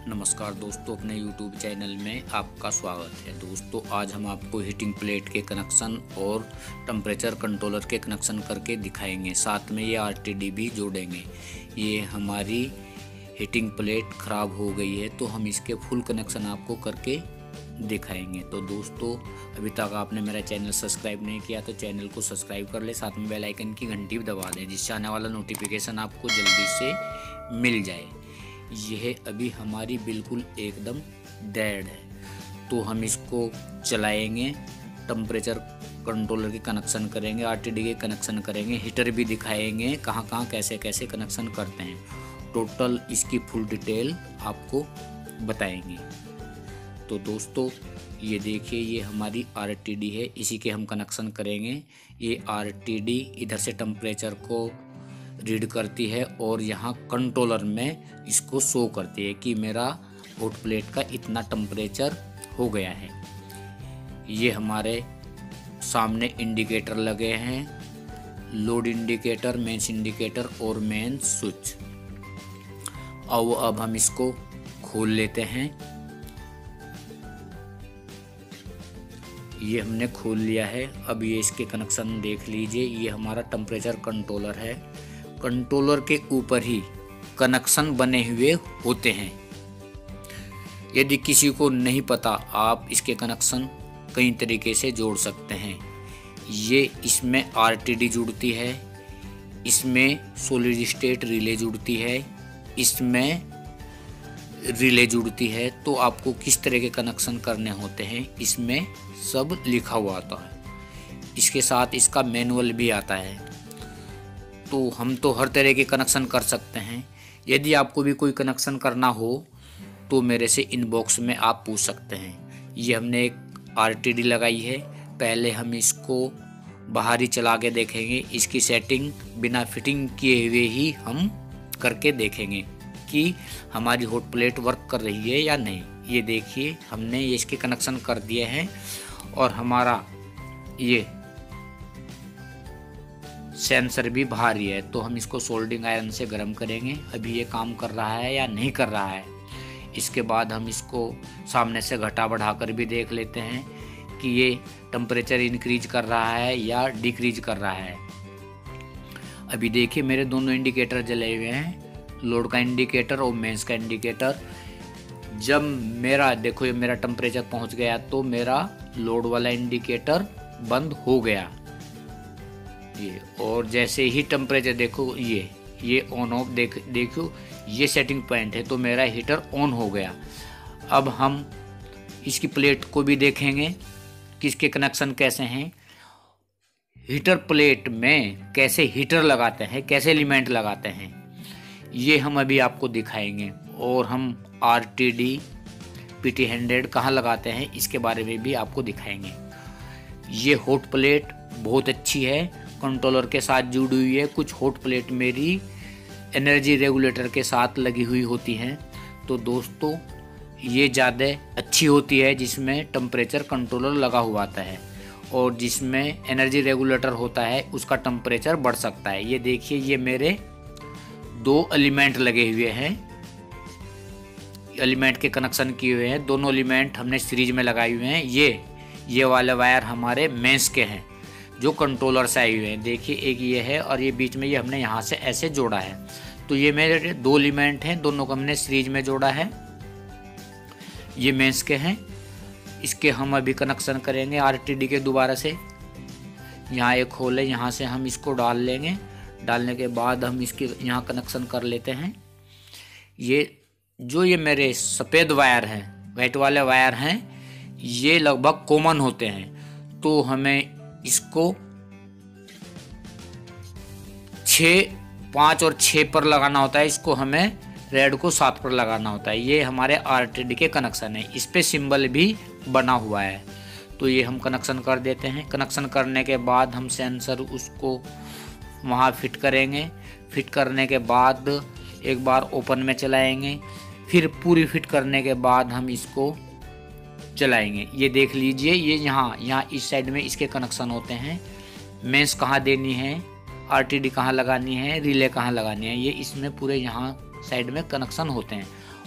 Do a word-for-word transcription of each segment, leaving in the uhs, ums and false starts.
नमस्कार दोस्तों, अपने YouTube चैनल में आपका स्वागत है। दोस्तों, आज हम आपको हीटिंग प्लेट के कनेक्शन और टेम्परेचर कंट्रोलर के कनेक्शन करके दिखाएंगे। साथ में ये आरटीडी भी जोड़ेंगे। ये हमारी हीटिंग प्लेट ख़राब हो गई है तो हम इसके फुल कनेक्शन आपको करके दिखाएंगे। तो दोस्तों, अभी तक आपने मेरा चैनल सब्सक्राइब नहीं किया तो चैनल को सब्सक्राइब कर ले, साथ में बेल आइकन की घंटी भी दबा दें जिससे आने वाला नोटिफिकेशन आपको जल्दी से मिल जाए। यह अभी हमारी बिल्कुल एकदम डेड है तो हम इसको चलाएंगे, टेम्परेचर कंट्रोलर के कनेक्शन करेंगे, आरटीडी के कनेक्शन करेंगे, हीटर भी दिखाएंगे कहाँ कहाँ कैसे कैसे कनेक्शन करते हैं। टोटल इसकी फुल डिटेल आपको बताएंगे। तो दोस्तों, ये देखिए, ये हमारी आरटीडी है, इसी के हम कनेक्शन करेंगे। ये आरटीडी इधर से टेम्परेचर को रीड करती है और यहाँ कंट्रोलर में इसको शो करती है कि मेरा हॉट प्लेट का इतना टेम्परेचर हो गया है। ये हमारे सामने इंडिकेटर लगे हैं, लोड इंडिकेटर, मेंस इंडिकेटर और मेन स्विच। अब अब हम इसको खोल लेते हैं। ये हमने खोल लिया है। अब ये इसके कनेक्शन देख लीजिए। ये हमारा टेम्परेचर कंट्रोलर है। कंट्रोलर के ऊपर ही कनेक्शन बने हुए होते हैं। यदि किसी को नहीं पता, आप इसके कनेक्शन कई तरीके से जोड़ सकते हैं। ये इसमें आरटीडी जुड़ती है, इसमें सॉलिड स्टेट रिले जुड़ती है, इसमें रिले जुड़ती है। तो आपको किस तरह के कनेक्शन करने होते हैं इसमें सब लिखा हुआ आता है। इसके साथ इसका मैनुअल भी आता है। तो हम तो हर तरह के कनेक्शन कर सकते हैं। यदि आपको भी कोई कनेक्शन करना हो तो मेरे से इनबॉक्स में आप पूछ सकते हैं। ये हमने एक आरटीडी लगाई है। पहले हम इसको बाहर ही चला के देखेंगे। इसकी सेटिंग बिना फिटिंग किए हुए ही हम करके देखेंगे कि हमारी हॉट प्लेट वर्क कर रही है या नहीं। ये देखिए, हमने ये इसके कनेक्शन कर दिए हैं और हमारा ये सेंसर भी भारी है तो हम इसको सोल्डिंग आयरन से गर्म करेंगे। अभी ये काम कर रहा है या नहीं कर रहा है। इसके बाद हम इसको सामने से घटा बढ़ा कर भी देख लेते हैं कि ये टेम्परेचर इंक्रीज कर रहा है या डिक्रीज कर रहा है। अभी देखिए, मेरे दोनों इंडिकेटर जले हुए हैं, लोड का इंडिकेटर और मेंस का इंडिकेटर। जब मेरा देखो ये मेरा टेम्परेचर पहुंच गया तो मेरा लोड वाला इंडिकेटर बंद हो गया। ये और जैसे ही टेम्परेचर देखो, ये ये ऑन ऑफ देख देखो, ये सेटिंग पॉइंट है तो मेरा हीटर ऑन हो गया। अब हम इसकी प्लेट को भी देखेंगे कि इसके कनेक्शन कैसे हैं। हीटर प्लेट में कैसे हीटर लगाते हैं, कैसे एलिमेंट लगाते हैं, ये हम अभी आपको दिखाएंगे। और हम आरटीडी पीटी हंड्रेड कहाँ लगाते हैं इसके बारे में भी आपको दिखाएंगे। ये हॉट प्लेट बहुत अच्छी है, कंट्रोलर के साथ जुड़ी हुई है। कुछ हॉट प्लेट मेरी एनर्जी रेगुलेटर के साथ लगी हुई होती हैं। तो दोस्तों, ये ज़्यादा अच्छी होती है जिसमें टेम्परेचर कंट्रोलर लगा हुआ आता है, और जिसमें एनर्जी रेगुलेटर होता है उसका टेम्परेचर बढ़ सकता है। ये देखिए, ये मेरे दो एलिमेंट लगे हुए हैं, एलिमेंट के कनेक्शन किए हुए हैं। दोनों एलिमेंट हमने सीरीज में लगाए हुए हैं। ये ये वाले वायर हमारे मेंस के हैं जो कंट्रोलर से आए हुए हैं। देखिए, एक ये है और ये बीच में ये हमने यहाँ से ऐसे जोड़ा है। तो ये मेरे दो एलिमेंट हैं, दोनों को हमने सीरीज में जोड़ा है। ये मेंस के हैं। इसके हम अभी कनेक्शन करेंगे आरटीडी के दोबारा से। यहाँ एक होल है, यहाँ से हम इसको डाल लेंगे। डालने के बाद हम इसके यहाँ कनेक्शन कर लेते हैं। ये जो ये मेरे सफ़ेद वायर हैं, वाइट वाले वायर हैं, ये लगभग कॉमन होते हैं। तो हमें इसको छः पाँच और छः पर लगाना होता है। इसको हमें रेड को सात पर लगाना होता है। ये हमारे आरटीडी के कनेक्शन है। इस पे सिंबल भी बना हुआ है। तो ये हम कनेक्शन कर देते हैं। कनेक्शन करने के बाद हम सेंसर उसको वहाँ फिट करेंगे। फिट करने के बाद एक बार ओपन में चलाएंगे, फिर पूरी फिट करने के बाद हम इसको चलाएंगे। ये देख लीजिए, ये यहाँ यहाँ इस साइड में इसके कनेक्शन होते हैं। मेंस कहाँ देनी है, आरटीडी कहाँ लगानी है, रिले कहाँ लगानी है, ये इसमें पूरे यहाँ साइड में कनेक्शन होते हैं।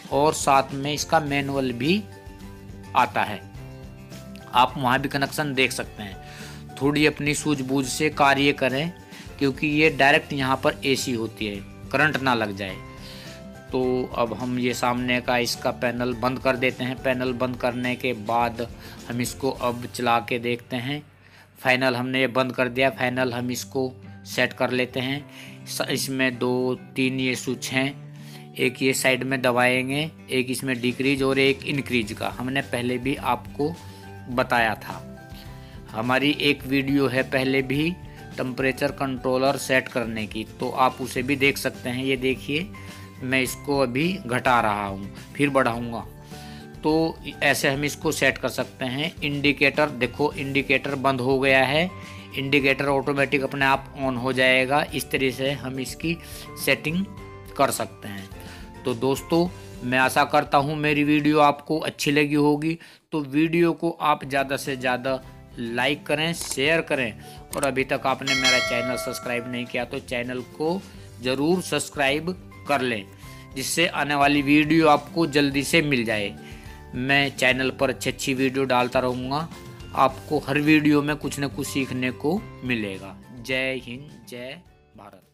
और साथ में इसका मैनुअल भी आता है। आप वहाँ भी कनेक्शन देख सकते हैं। थोड़ी अपनी सूझबूझ से कार्य करें, क्योंकि ये डायरेक्ट यहाँ पर एसी होती है, करंट ना लग जाए। तो अब हम ये सामने का इसका पैनल बंद कर देते हैं। पैनल बंद करने के बाद हम इसको अब चला के देखते हैं। फाइनल हमने ये बंद कर दिया। फाइनल हम इसको सेट कर लेते हैं। इसमें दो तीन ये स्विच हैं, एक ये साइड में दबाएंगे, एक इसमें डिक्रीज और एक इंक्रीज का हमने पहले भी आपको बताया था। हमारी एक वीडियो है पहले भी टेम्परेचर कंट्रोलर सेट करने की, तो आप उसे भी देख सकते हैं। ये देखिए, मैं इसको अभी घटा रहा हूँ, फिर बढ़ाऊँगा। तो ऐसे हम इसको सेट कर सकते हैं। इंडिकेटर देखो, इंडिकेटर बंद हो गया है, इंडिकेटर ऑटोमेटिक अपने आप ऑन हो जाएगा। इस तरह से हम इसकी सेटिंग कर सकते हैं। तो दोस्तों, मैं आशा करता हूँ मेरी वीडियो आपको अच्छी लगी होगी। तो वीडियो को आप ज़्यादा से ज़्यादा लाइक करें, शेयर करें, और अभी तक आपने मेरा चैनल सब्सक्राइब नहीं किया तो चैनल को ज़रूर सब्सक्राइब कर लें, जिससे आने वाली वीडियो आपको जल्दी से मिल जाए। मैं चैनल पर अच्छी अच्छी वीडियो डालता रहूँगा, आपको हर वीडियो में कुछ न कुछ सीखने को मिलेगा। जय हिंद, जय भारत।